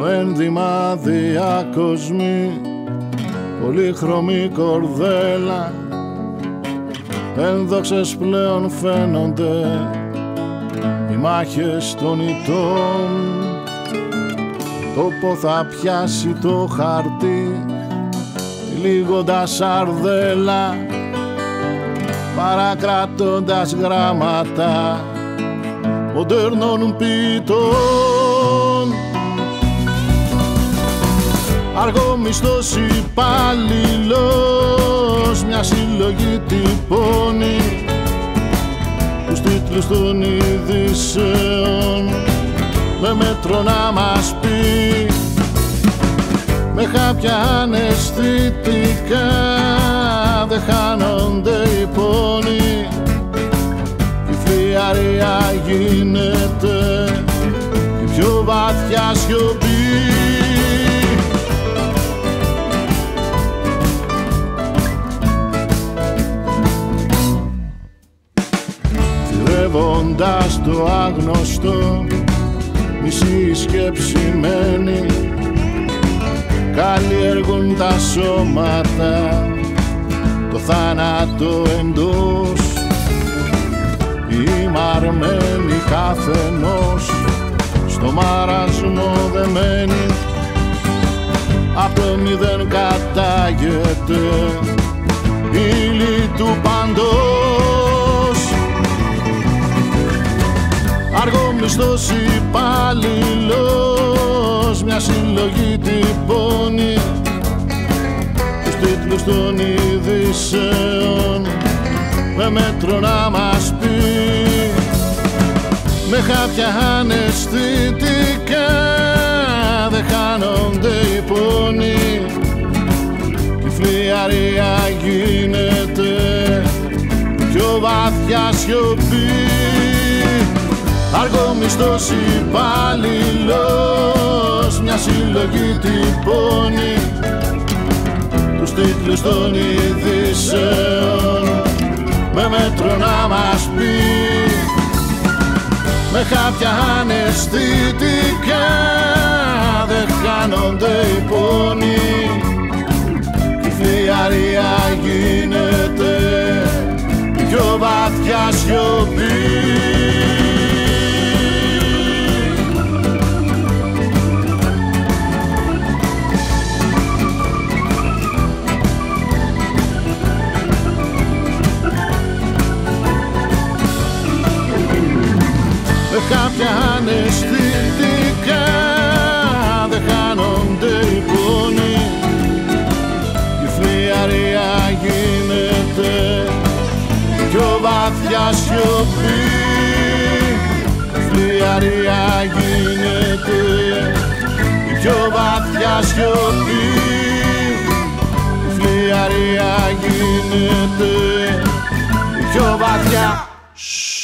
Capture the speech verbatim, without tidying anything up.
ένδυμα διακοσμή, πολύχρωμη κορδέλα, ένδοξες πλέον φαίνονται οι μάχες των ηττών. Τόπο θα πιάσει το χαρτί, τυλίγοντας σαρδέλα, παρακρατώντας γράμματα μοντέρνων ποιητών. Αργόμισθος υπάλληλος, μια συλλογή τυπώνει τους τίτλους των ειδήσεων με μέτρο να μας πει, με χάπια αναισθητικά δεν χάνονται οι πόνοι, η φλιαρία γίνεται η πιο βαθιά σιωπή. Θηρεύοντας το άγνωστο, μισή σκέψη μένει, καλλιεργούν τα σώματα, το θάνατο εντός, οι μαρμένοι καθενός στο μαρασμό δεμένοι, απ' το μηδέν κατάγεται η ύλη του παντός. Αργόμισθος υπάλληλος, μια συλλογή τυπώνει τους τίτλους των ειδήσεων με μέτρο να μας πει, με χάπια αναισθητικά δεν χάνονται οι πόνοι, η φλιαρία γίνεται πιο βαθιά σιωπή. Αργόμισθος υπάλληλος, μια συλλογή τυπώνει τους τίτλους των ειδήσεων με μέτρο να μας πει, με χάπια αναισθητικά δεν χάνονται οι πόνοι, η φλιαρία γίνεται πιο βαθιά σιωπή. Με κάποια αναισθητικά δεν χάνονται οι πόνοι, η φλιαρία γίνεται πιο βαθιά σιωπή, η φλιαρία γίνεται πιο βαθιά σιωπή, η φλιαρία γίνεται πιο βαθιά.